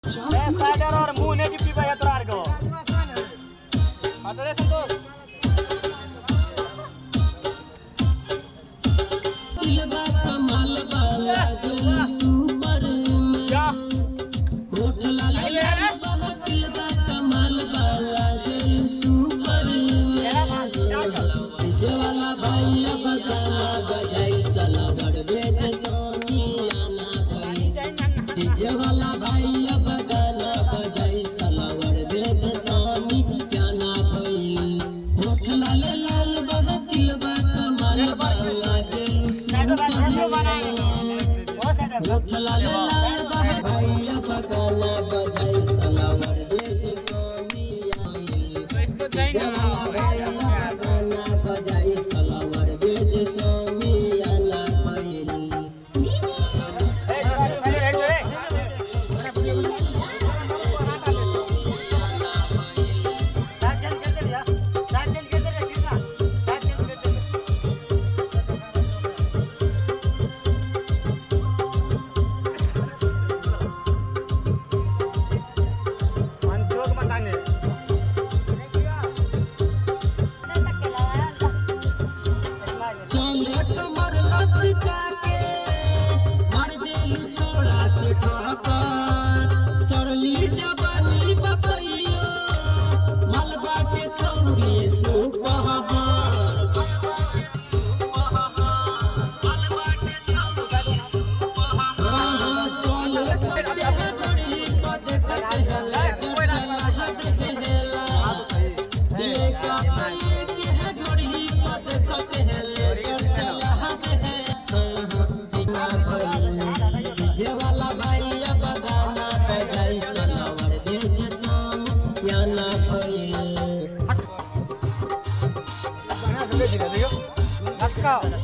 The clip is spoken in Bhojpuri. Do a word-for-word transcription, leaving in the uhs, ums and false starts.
साइडर और मुंह ने टिप्पी पे यात्रार को अटरे संतोष दिलवा कमाल वाला दिल सुपर में क्या होठ लाल लाल दिलवा कमाल वाला दिल सुपर में डीजे वाला भाई बजाना बजाई साला बड़बे जसोनी आना भाई डीजे वाला भाई बजाना बजाई साला बड़बे जसोनी आना भाई होठ लाल लाल बड़ा दिलवा कमाल वाला दिल सुपर में होठ लाल लाल भाई बजाना बजाई साला बड़बे जसोनी आना भाई बजाना बजाई साला बड़बे जसोनी आना भाई कमर लचका के मार देलू छोड़ा के ठोकर चढ़ली जवानी बकैयो मलबा के छौरी सुपहर मलबा के छौरी सुपहर चल बड़ी पद कहला चला हेला ये का के है बड़ी पद कहला डीजे वाला भाई बगाना बजाई सलावर बेच सोम याना भइल अच्छा